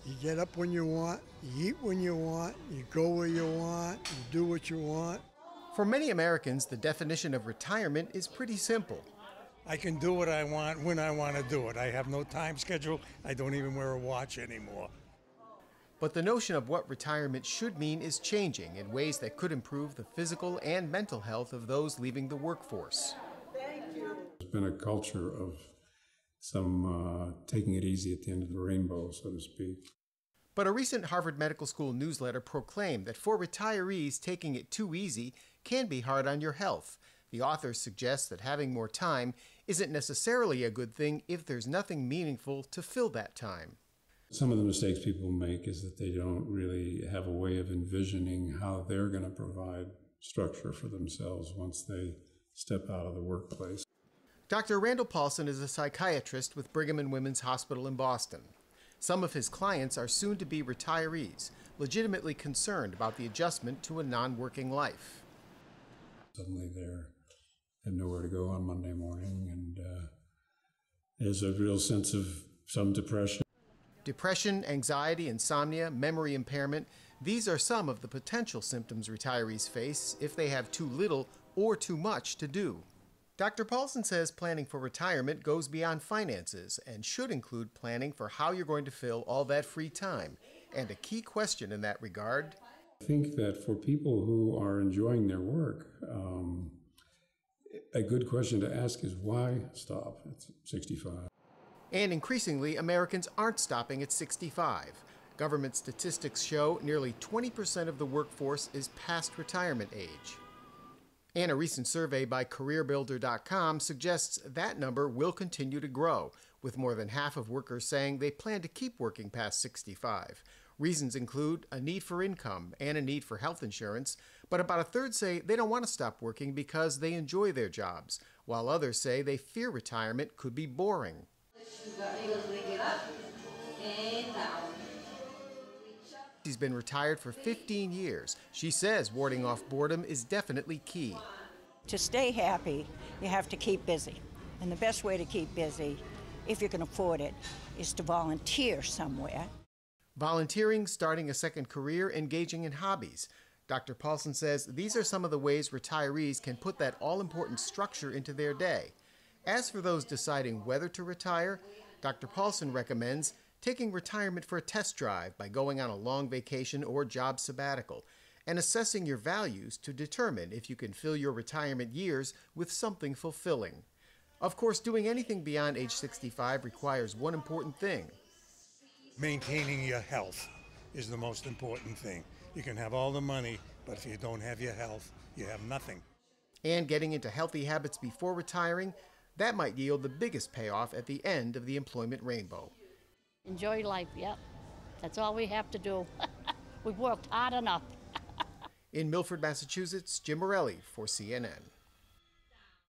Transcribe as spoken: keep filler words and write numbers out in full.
You get up when you want, you eat when you want, you go where you want, you do what you want. For many Americans, the definition of retirement is pretty simple. I can do what I want when I want to do it. I have no time schedule. I don't even wear a watch anymore. But the notion of what retirement should mean is changing in ways that could improve the physical and mental health of those leaving the workforce. There's been a culture of some uh, taking it easy at the end of the rainbow, so to speak. But a recent Harvard Medical School newsletter proclaimed that for retirees, taking it too easy can be hard on your health. The author suggests that having more time isn't necessarily a good thing if there's nothing meaningful to fill that time. Some of the mistakes people make is that they don't really have a way of envisioning how they're going to provide structure for themselves once they step out of the workplace. Doctor Randall Paulson is a psychiatrist with Brigham and Women's Hospital in Boston. Some of his clients are soon-to-be retirees, legitimately concerned about the adjustment to a non-working life. Suddenly they have nowhere to go on Monday morning, and uh, there's a real sense of some depression. Depression, anxiety, insomnia, memory impairment, these are some of the potential symptoms retirees face if they have too little or too much to do. Doctor Paulson says planning for retirement goes beyond finances and should include planning for how you're going to fill all that free time. And a key question in that regard, I think that for people who are enjoying their work, um, a good question to ask is why stop at sixty-five? And increasingly, Americans aren't stopping at sixty-five. Government statistics show nearly twenty percent of the workforce is past retirement age. And a recent survey by career builder dot com suggests that number will continue to grow, with more than half of workers saying they plan to keep working past sixty-five. Reasons include a need for income and a need for health insurance, but about a third say they don't want to stop working because they enjoy their jobs, while others say they fear retirement could be boring. She's been retired for fifteen years. She says warding off boredom is definitely key. To stay happy, you have to keep busy. And the best way to keep busy, if you can afford it, is to volunteer somewhere. Volunteering, starting a second career, engaging in hobbies. Doctor Paulson says these are some of the ways retirees can put that all-important structure into their day. As for those deciding whether to retire, Doctor Paulson recommends taking retirement for a test drive by going on a long vacation or job sabbatical, and assessing your values to determine if you can fill your retirement years with something fulfilling. Of course, doing anything beyond age sixty-five requires one important thing. Maintaining your health is the most important thing. You can have all the money, but if you don't have your health, you have nothing. And getting into healthy habits before retiring, that might yield the biggest payoff at the end of the employment rainbow. Enjoy life, yep. That's all we have to do. We've worked hard enough. In Milford, Massachusetts, Jim Morelli for C N N.